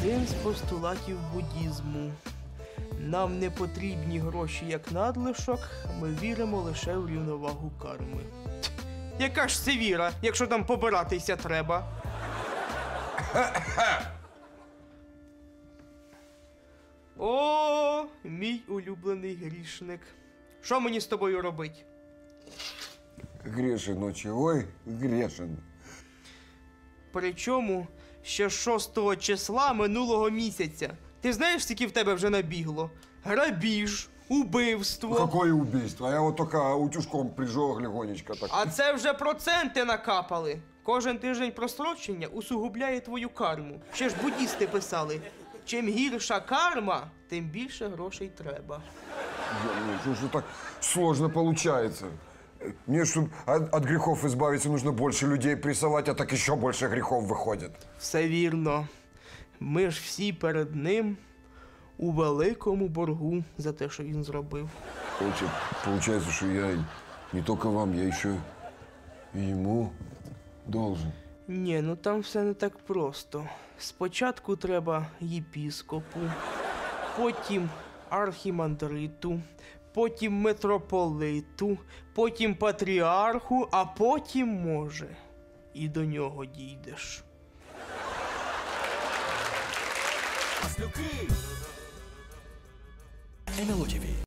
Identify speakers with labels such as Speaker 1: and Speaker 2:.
Speaker 1: Один з постулатів буддізму. Нам не потрібні гроші як надлишок, ми віримо лише в рівновагу карми. Яка ж це віра, якщо там побиратися треба? О, мій улюблений грішник. Що мені з тобою робить?
Speaker 2: Грешен, ночі, ой, грешен.
Speaker 1: Причому ще 6 числа минулого місяця. Ти знаєш, скільки в тебе вже набігло? Грабіж, убивство.
Speaker 2: Какое убийство? Я вот только утюжком прижег легонечко так.
Speaker 1: А це вже проценти накапали. Кожен тиждень прострочення усугубляє твою карму. Ще ж буддісти писали, чим гірша карма, тим більше грошей треба.
Speaker 2: Что же так сложно получается? Мне, чтобы от грехов избавиться, нужно больше людей прессовать, а так еще больше грехов выходит.
Speaker 1: Все вірно. Ми ж всі перед ним у великому боргу за те, що він зробив.
Speaker 2: Получается, что я не только вам, я еще и ему должен.
Speaker 1: Ні, ну там все не так просто. Спочатку треба єпіскопу, потім архімандриту, потім митрополиту, потім патріарху, а потім, може, і до нього дійдеш.
Speaker 3: НЛО ТВ.